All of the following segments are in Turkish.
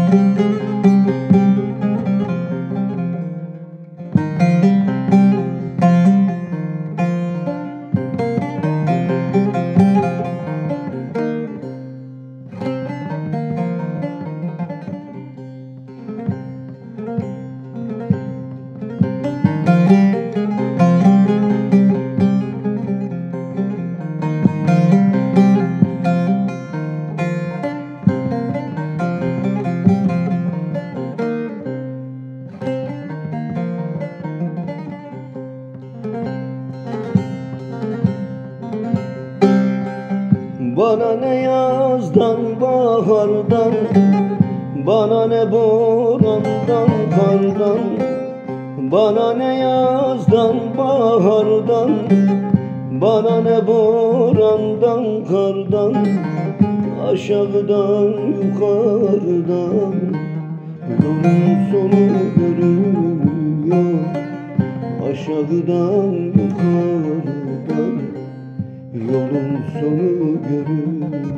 Bana ne yazdan bahardan, bana ne borandan kardan, bana ne yazdan bahardan, bana ne borandan kardan, aşağıdan yukarıdan yolun sonu görünüyor. Aşağıdan yukarıdan yolun sonu görünüyor.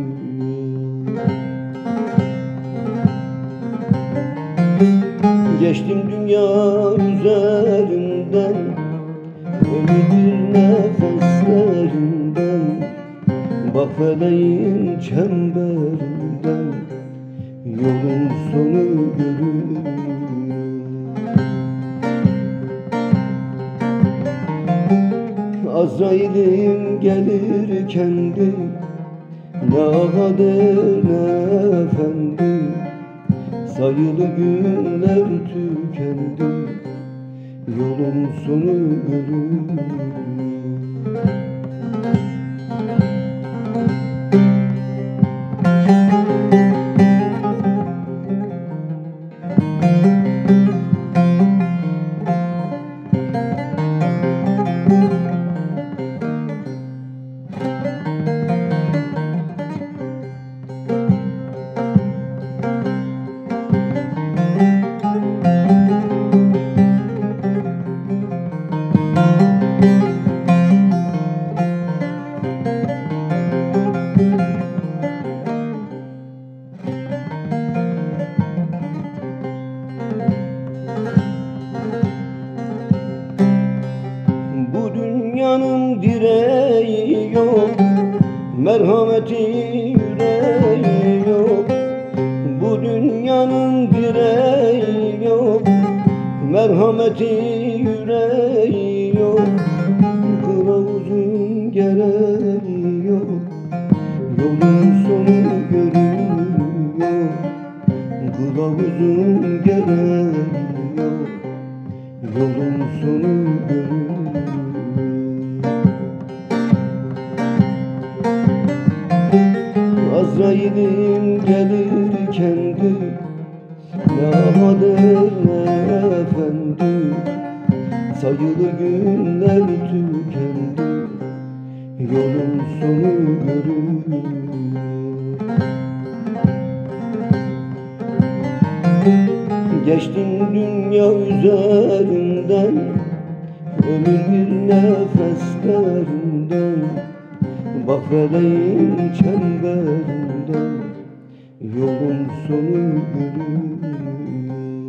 Geçtim dünya üzerinden, ömür nefeslerinden, bak feleğin çemberinden yolun sonu görünüyor. Azrail'im gelir kendi, ne ağadır ne efendi, sayılı günler tükendi, yolun sonu görünüyor. Dünyanın direği yok, merhameti yüreği yok. Bu dünyanın direği yok, merhameti yüreği yok. Kılavuzun gereği yok, yolun sonu görünüyor. Kılavuzun gereği yok, yolun sonu görünüyor. Azrail'im gelir kendi, ne ağadır ne efendi, sayılı günler tükendi, yolun sonu görünüyor. Geçtim dünya üzerinden, ömür bir nefeslerinden, bak feleğin çemberinden yolun sonu görünüyor.